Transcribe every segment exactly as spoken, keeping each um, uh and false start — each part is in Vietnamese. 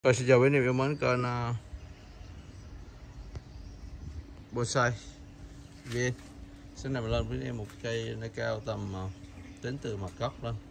Rồi, xin chào quý anh em yêu mến kênh uh, bonsai vê en. Xin này mình lên với anh em một cây nó cao tầm uh, đến từ mặt gốc lên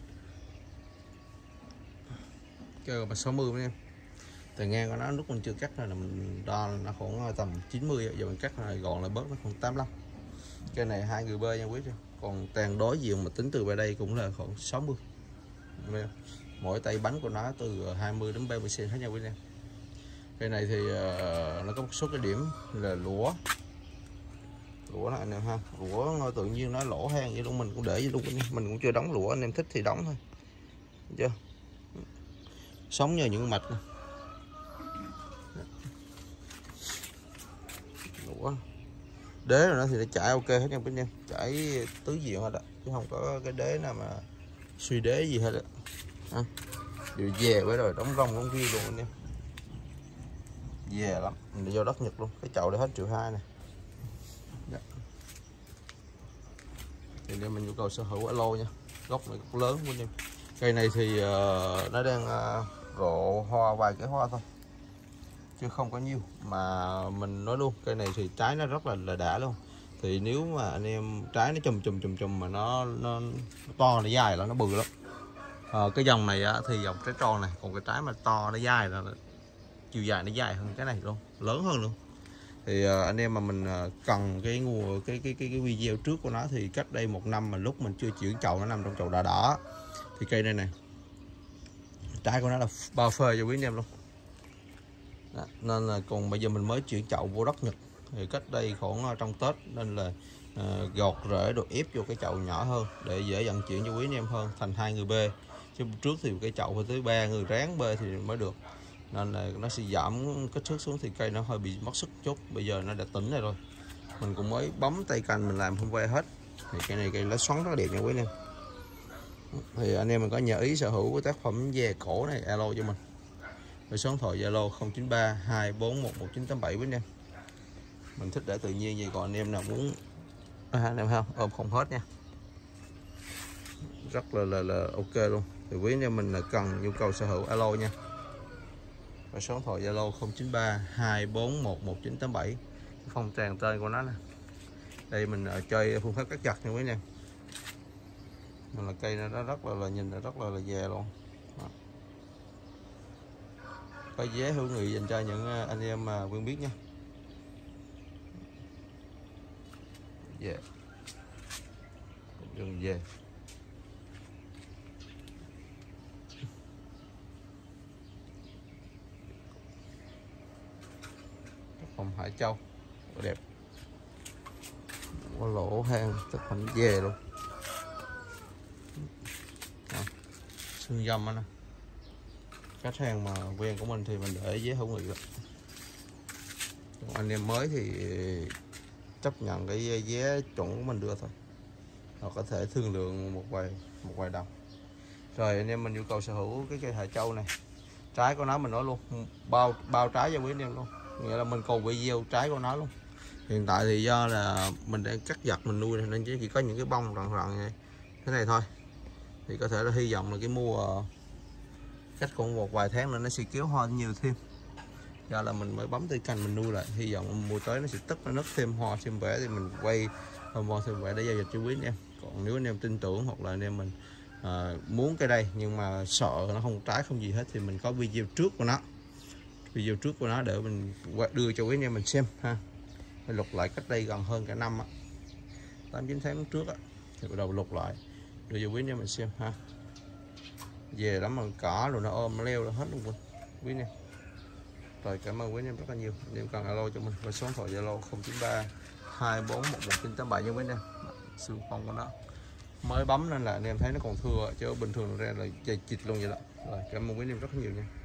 cao mà sáu mươi với em. Từ ngang của nó lúc mình chưa cắt này là mình đo nó khoảng tầm chín mươi, giờ mình cắt này gọn lại bớt nó khoảng tám mươi lăm. Cây này hai người bơi nha quý vị. Còn tàn đối diện mà tính từ về đây cũng là khoảng sáu mươi. Mỗi tay bánh của nó từ hai mươi đến ba mươi xăng-ti-mét hết nha quý anh em. Cây này thì uh, nó có một số cái điểm là lũa lũa này anh em ha, lũa ngôi tự nhiên nó lỗ hang vậy luôn, mình cũng để vậy luôn, mình cũng chưa đóng lũa, anh em thích thì đóng thôi. Thấy chưa, sống nhờ những mạch này. Lũa đế rồi nó thì nó chảy ok hết nha anh em, chảy tứ diện hết đó, chứ không có cái đế nào mà suy đế gì hết đó. À, đều về với rồi đóng rong đóng ghi luôn anh em, về lắm. Mình đi vô đất Nhật luôn, cái chậu đây hết triệu hai này. Thì nên mình nhu cầu sở hữu alo nha, gốc này gốc lớn của em. Cây này thì uh, nó đang uh, rộ hoa vài cái hoa thôi chứ không có nhiều, mà mình nói luôn cây này thì trái nó rất là là đã luôn. Thì nếu mà anh em trái nó chùm chùm chùm chùm mà nó, nó, nó to, nó dài là nó bự lắm. Uh, cái dòng này á, thì dòng trái tròn này, còn cái trái mà to nó dài là chiều dài nó dài hơn cái này luôn, lớn hơn luôn. Thì uh, anh em mà mình uh, cần cái nguồn cái cái cái cái video trước của nó thì cách đây một năm mà lúc mình chưa chuyển chậu, nó nằm trong chậu đỏ đỏ thì cây này này trái của nó là bao phê cho quý anh em luôn. Đó, nên là còn bây giờ mình mới chuyển chậu vô đất Nhật thì cách đây khoảng uh, trong Tết, nên là uh, gọt rễ được ép vô cái chậu nhỏ hơn để dễ vận chuyển cho quý anh em hơn, thành hai người bê, chứ trước thì cái chậu phải tới ba người ráng bê thì mới được, nên là nó sẽ giảm kích thước xuống thì cây nó hơi bị mất sức chút. Bây giờ nó đã tỉnh này rồi, mình cũng mới bấm tay cành mình làm không qua hết. Thì cây này cây lá xoắn rất là đẹp nha quý anh em. Thì anh em mình có nhờ ý sở hữu cái tác phẩm về cổ này, alo cho mình với số điện thoại Zalo không chín ba hai bốn một một chín tám bảy quý anh em. Mình thích để tự nhiên vậy, còn anh em nào muốn à, anh em không ôm không hết nha, rất là là, là ok luôn. Thì quý anh em mình là cần nhu cầu sở hữu alo nha, và số điện thoại Zalo không chín ba hai bốn một một chín tám bảy, phong tràn tên của nó nè. Đây mình uh, chơi phương pháp cắt chặt nha quý anh em. Mình là cây nó rất là, là nhìn là rất là là già luôn. Đó. Có vé hữu nghị dành cho những anh em mà quen biết nha. Về đừng về phòng Hải Châu đẹp, có lỗ hang tất thành về luôn. Xương dâm đó nè, khách hàng mà quen của mình thì mình để vé hữu nghị. Còn anh em mới thì chấp nhận cái vé chuẩn của mình đưa thôi, hoặc có thể thương lượng một vài một vài đồng. Rồi anh em mình yêu cầu sở hữu cái cây Hải Châu này, trái của nó mình nói luôn bao bao trái cho quý anh em luôn, nghĩa là mình còn video trái của nó luôn. Hiện tại thì do là mình đang cắt giật mình nuôi nên chỉ có những cái bông rần rần thế này thôi, thì có thể là hy vọng là cái mua cách còn một vài tháng nữa nó sẽ kéo hoa nhiều thêm. Do là mình mới bấm tay cành mình nuôi lại, hy vọng mùa tới nó sẽ tất nó nứt thêm hoa thêm vẻ thì mình quay hoa thêm vẻ để giao dịch cho quý anh em. Còn nếu anh em tin tưởng hoặc là anh em mình à, muốn cái đây nhưng mà sợ nó không trái không gì hết thì mình có video trước của nó, video trước của nó để mình đưa cho quý anh em mình xem ha. Mình lục lại cách đây gần hơn cả năm á, tám chín tháng trước á, thì bắt đầu lục lại đưa cho quý anh em mình xem ha. Về lắm mà cỏ rồi nó ôm nó leo ra hết luôn quý anh em. Rồi cảm ơn quý anh em rất là nhiều. Anh em cần alo cho mình với số điện thoại Zalo không chín ba hai bốn một một chín tám bảy nha quý anh em. Xương phong của nó mới bấm nên là anh em thấy nó còn thưa, chứ bình thường ra là chịch luôn vậy đó. Rồi cảm ơn quý anh em rất là nhiều nha.